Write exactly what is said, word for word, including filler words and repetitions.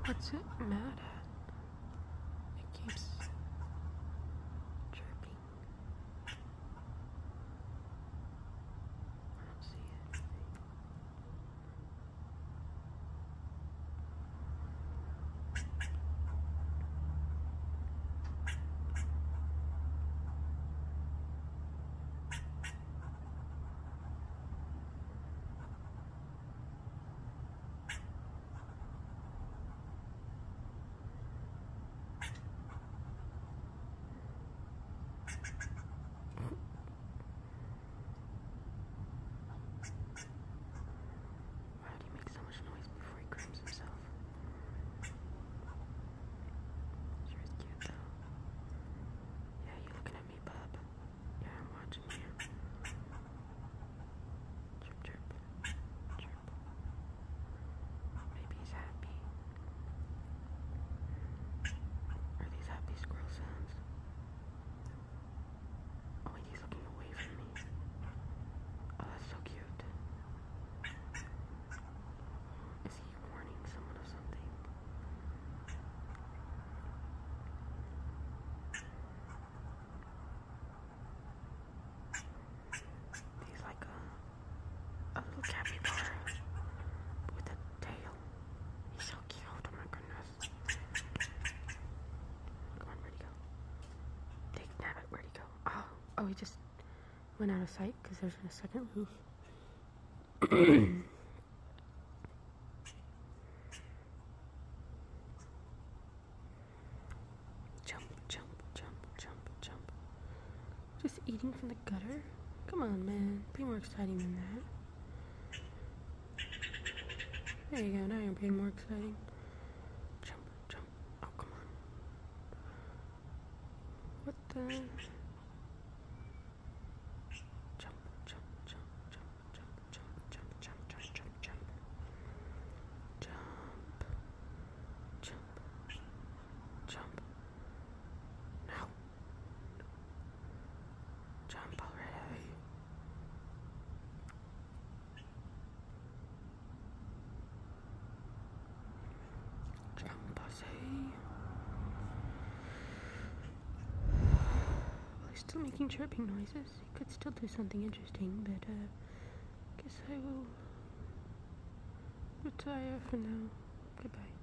What's it mad at? It keeps chirping. I don't see it. Oh, he just went out of sight because there's a second roof. Jump, jump, jump, jump, jump. Just eating from the gutter? Come on, man. Be more exciting than that. There you go. Now you're being more exciting. Jump, jump. Oh, come on. What the... Still making chirping noises. He could still do something interesting, but uh, guess I will retire for now. Goodbye.